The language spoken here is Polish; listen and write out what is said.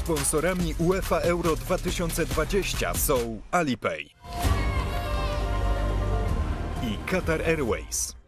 Sponsorami UEFA Euro 2020 są Alipay i Qatar Airways.